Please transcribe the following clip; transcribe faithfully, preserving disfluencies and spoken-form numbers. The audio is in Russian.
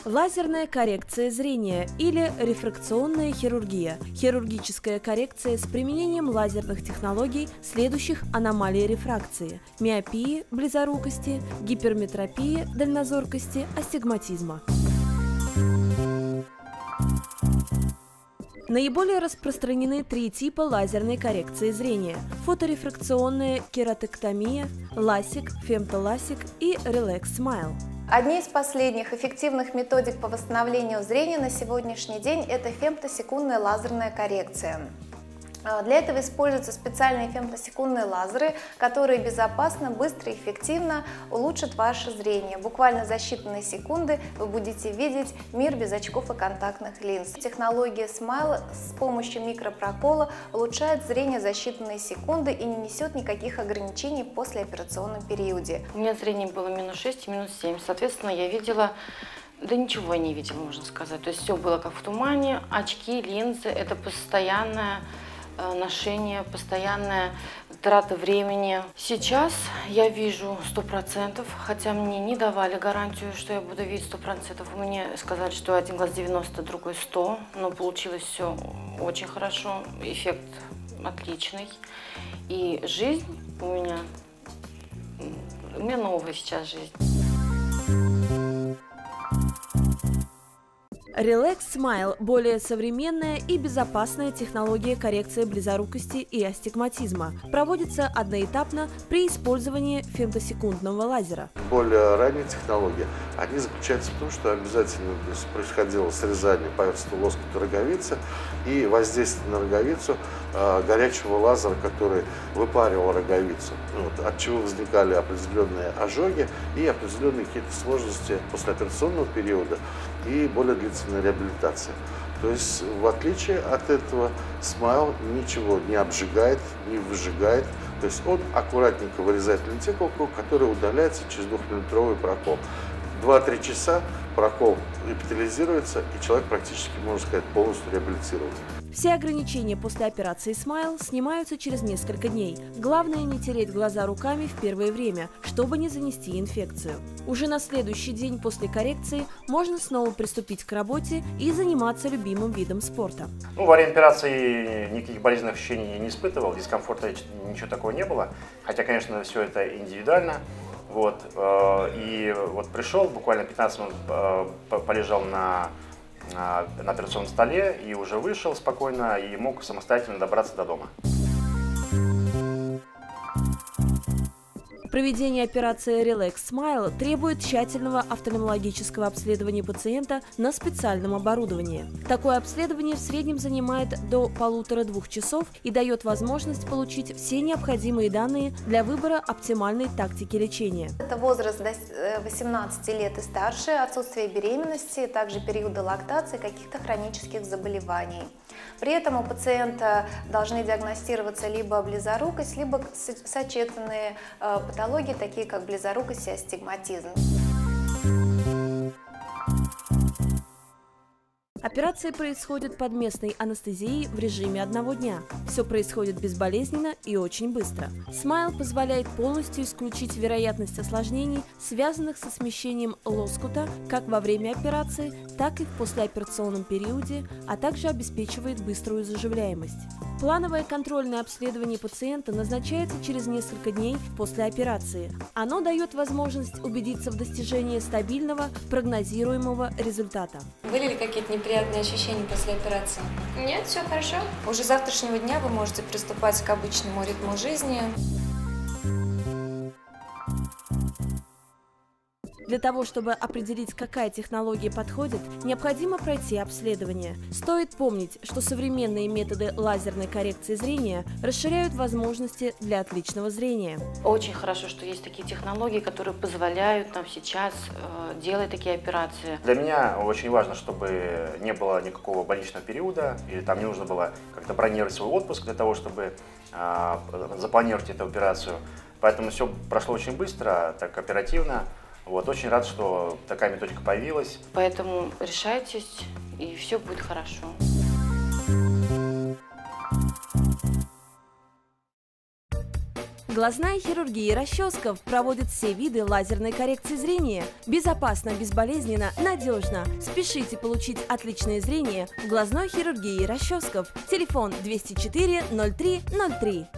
Лазерная коррекция зрения или рефракционная хирургия – хирургическая коррекция с применением лазерных технологий следующих аномалий рефракции – миопии, близорукости, гиперметропии, дальнозоркости, астигматизма. Наиболее распространены три типа лазерной коррекции зрения – фоторефракционная кератектомия, ласик, фемтоласик и релакс смайл. Одни из последних эффективных методик по восстановлению зрения на сегодняшний день – это фемтосекундная лазерная коррекция. Для этого используются специальные фемтосекундные лазеры, которые безопасно, быстро и эффективно улучшат ваше зрение. Буквально за считанные секунды вы будете видеть мир без очков и контактных линз. Технология смайл с помощью микропрокола улучшает зрение за считанные секунды и не несет никаких ограничений в послеоперационном периоде. У меня зрение было минус шесть и минус семь, соответственно, я видела... Да ничего я не видела, можно сказать. То есть все было как в тумане, очки, линзы – это постоянное ношение, постоянная трата времени. Сейчас я вижу сто процентов, хотя мне не давали гарантию, что я буду видеть сто процентов. Мне сказали, что один глаз девяносто, другой сто, но получилось все очень хорошо, эффект отличный. И жизнь у меня, у меня новая сейчас жизнь. Релакс смайл – более современная и безопасная технология коррекции близорукости и астигматизма. Проводится одноэтапно при использовании фемтосекундного лазера. Более ранние технологии, они заключаются в том, что обязательно происходило срезание поверхностного лоскута роговицы и воздействие на роговицу э, горячего лазера, который выпаривал роговицу, вот, от чего возникали определенные ожоги и определенные какие-то сложности послеоперационного периода и более длительная реабилитация. То есть, в отличие от этого, смайл ничего не обжигает, не выжигает. То есть он аккуратненько вырезает лентикулку, которая удаляется через двухмиллиметровый прокол. два-три часа прокол эпителизируется, и человек практически, можно сказать, полностью реабилитирован. Все ограничения после операции смайл снимаются через несколько дней. Главное не тереть глаза руками в первое время, чтобы не занести инфекцию. Уже на следующий день после коррекции можно снова приступить к работе и заниматься любимым видом спорта. Ну, во время операции никаких болезненных ощущений не испытывал, дискомфорта ничего такого не было. Хотя, конечно, все это индивидуально. Вот, и вот пришел, буквально пятнадцать минут полежал на, на, на операционном столе и уже вышел спокойно и мог самостоятельно добраться до дома. Проведение операции Релакс смайл требует тщательного офтальмологического обследования пациента на специальном оборудовании. Такое обследование в среднем занимает до полутора-двух часов и дает возможность получить все необходимые данные для выбора оптимальной тактики лечения. Это возраст до восемнадцати лет и старше, отсутствие беременности, также периоды лактации, каких-то хронических заболеваний. При этом у пациента должны диагностироваться либо близорукость, либо сочетанные патологии, такие как близорукость и астигматизм. Операция происходит под местной анестезией в режиме одного дня. Все происходит безболезненно и очень быстро. Смайл позволяет полностью исключить вероятность осложнений, связанных со смещением лоскута как во время операции, так и в послеоперационном периоде, а также обеспечивает быструю заживляемость. Плановое контрольное обследование пациента назначается через несколько дней после операции. Оно дает возможность убедиться в достижении стабильного, прогнозируемого результата. Были ли какие-то неприятные ощущения после операции? Нет, все хорошо. Уже с завтрашнего дня вы можете приступать к обычному ритму жизни. Для того, чтобы определить, какая технология подходит, необходимо пройти обследование. Стоит помнить, что современные методы лазерной коррекции зрения расширяют возможности для отличного зрения. Очень хорошо, что есть такие технологии, которые позволяют нам сейчас э, делать такие операции. Для меня очень важно, чтобы не было никакого больничного периода, или там не нужно было как-то бронировать свой отпуск для того, чтобы э, запланировать эту операцию. Поэтому все прошло очень быстро, так оперативно. Вот, очень рад, что такая методика появилась. Поэтому решайтесь, и все будет хорошо. Глазная хирургия расческов проводит все виды лазерной коррекции зрения. Безопасно, безболезненно, надежно. Спешите получить отличное зрение в глазной хирургии расческов. Телефон двести четыре ноль три ноль три.